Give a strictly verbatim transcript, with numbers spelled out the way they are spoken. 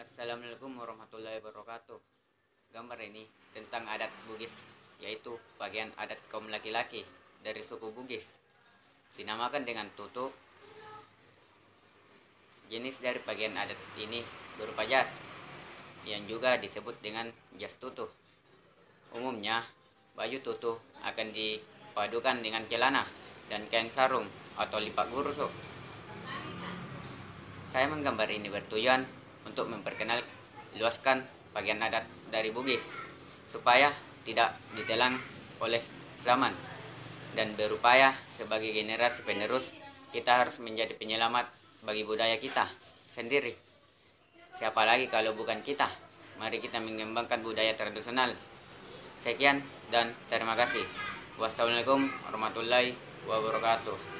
Assalamualaikum warahmatullahi wabarakatuh. Gambar ini tentang adat Bugis, yaitu bagian adat kaum laki-laki dari suku Bugis. Dinamakan dengan tutu. Jenis dari bagian adat ini berupa jas, yang juga disebut dengan jas tutu. Umumnya, baju tutu akan dipadukan dengan celana dan kain sarung atau lipat gurusuk. Saya menggambar ini bertujuan untuk memperkenal luaskan bagian adat dari Bugis supaya tidak ditelan oleh zaman, dan berupaya sebagai generasi penerus kita harus menjadi penyelamat bagi budaya kita sendiri. Siapa lagi kalau bukan kita? Mari kita mengembangkan budaya tradisional. Sekian dan terima kasih. Wassalamualaikum warahmatullahi wabarakatuh.